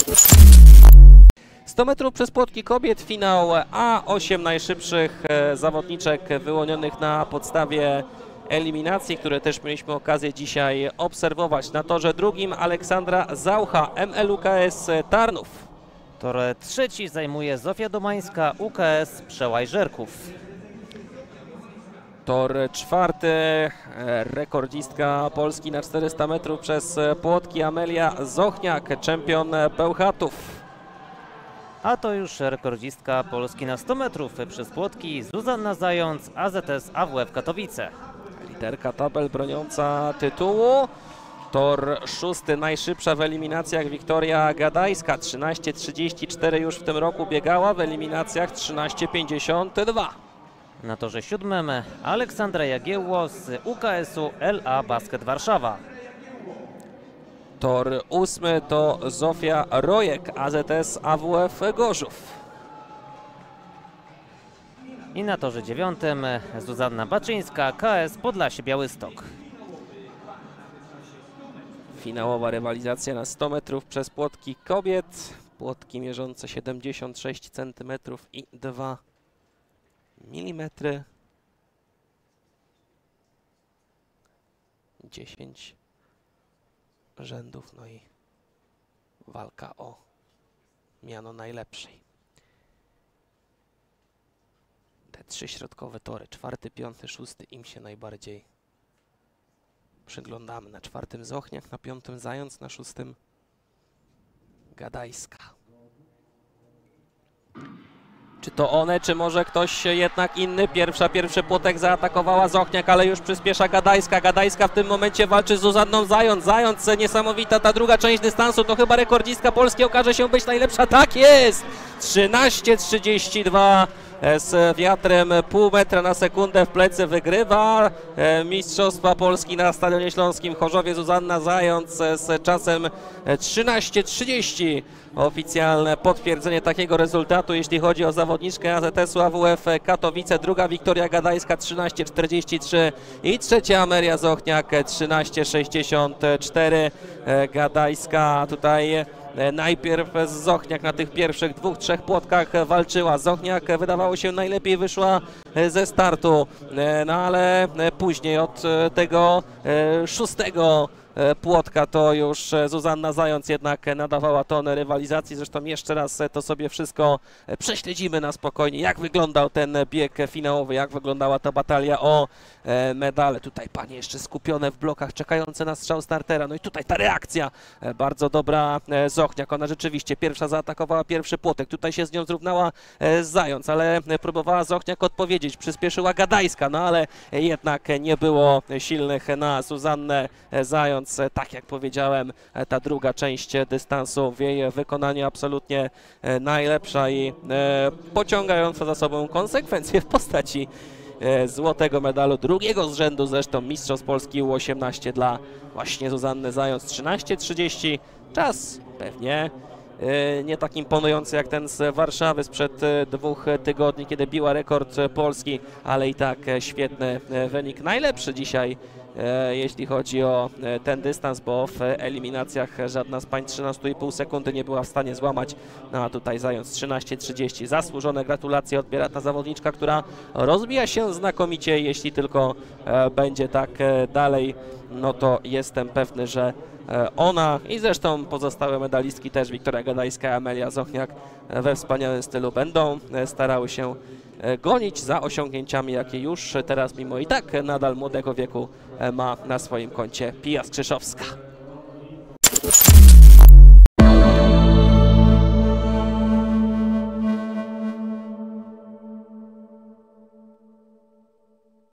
100 metrów przez płotki kobiet, finał A, 8 najszybszych zawodniczek wyłonionych na podstawie eliminacji, które też mieliśmy okazję dzisiaj obserwować. Na torze drugim Aleksandra Zaucha, ML-UKS Tarnów. Tor trzeci zajmuje Zofia Domańska, UKS Przełaj Żerków. Tor czwarty, rekordzistka Polski na 400 metrów przez płotki Amelia Zochniak, czempion Bełchatów. A to już rekordzistka Polski na 100 metrów przez płotki Zuzanna Zając, AZS AWF Katowice. Liderka tabel broniąca tytułu. Tor szósty, najszybsza w eliminacjach Wiktoria Gadajska, 13:34 już w tym roku biegała, w eliminacjach 13:52. Na torze siódmym Aleksandra Jagiełło z UKS-u LA Basket Warszawa. Tor ósmy to Zofia Rojek, AZS AWF Gorzów. I na torze dziewiątym Zuzanna Baczyńska, KS Podlasie Białystok. Finałowa rywalizacja na 100 metrów przez płotki kobiet. Płotki mierzące 76 cm i 2 mm. 10 rzędów, no i walka o miano najlepszej. Te trzy środkowe tory, czwarty, piąty, szósty, im się najbardziej przyglądamy. Na czwartym Zochniak, na piątym Zając, na szóstym Gadajska. Czy to one, czy może ktoś jednak inny? Pierwszy płotek zaatakowała Zochniak, ale już przyspiesza Gadajska. Gadajska w tym momencie walczy z Zuzanną Zając. Zając, niesamowita ta druga część dystansu, to chyba rekordzistka Polski okaże się być najlepsza. Tak jest! 13:32 z wiatrem pół metra na sekundę w plecy wygrywa Mistrzostwa Polski na Stadionie Śląskim w Chorzowie Zuzanna Zając z czasem 13:30. Oficjalne potwierdzenie takiego rezultatu, jeśli chodzi o zawodniczkę AZS-u AWF Katowice. Druga Wiktoria Gadajska 13:43 i trzecia Amelia Zochniak 13:64. Gadajska tutaj najpierw z Zochniak na tych pierwszych dwóch, trzech płotkach walczyła. Zochniak wydawało się najlepiej wyszła ze startu, no ale później od tego szóstego płotka to już Zuzanna Zając jednak nadawała ton rywalizacji. Zresztą jeszcze raz to sobie wszystko prześledzimy na spokojnie, jak wyglądał ten bieg finałowy, jak wyglądała ta batalia o medale. Tutaj panie jeszcze skupione w blokach, czekające na strzał startera. No i tutaj ta reakcja bardzo dobra Zochniak. Ona rzeczywiście pierwsza zaatakowała pierwszy płotek. Tutaj się z nią zrównała Zając, ale próbowała Zochniak odpowiedzieć. Przyspieszyła Gadajska, no ale jednak nie było silnych na Zuzannę Zając. Tak jak powiedziałem, ta druga część dystansu w jej wykonaniu absolutnie najlepsza i pociągająca za sobą konsekwencje w postaci złotego medalu, drugiego z rzędu zresztą Mistrzostw Polski U18 dla właśnie Zuzanny Zając. 13:30, czas pewnie nie tak imponujący jak ten z Warszawy sprzed 2 tygodni, kiedy biła rekord Polski, ale i tak świetny wynik. Najlepszy dzisiaj, jeśli chodzi o ten dystans, bo w eliminacjach żadna z pań 13,5 sekundy nie była w stanie złamać. No a tutaj Zając 13:30. Zasłużone gratulacje odbiera ta zawodniczka, która rozwija się znakomicie. Jeśli tylko będzie tak dalej, no to jestem pewny, że ona i zresztą pozostałe medalistki też, Wiktoria Gadajska i Amelia Zochniak, we wspaniałym stylu będą starały się gonić za osiągnięciami, jakie już teraz mimo i tak nadal młodego wieku ma na swoim koncie Pia Skrzyszowska.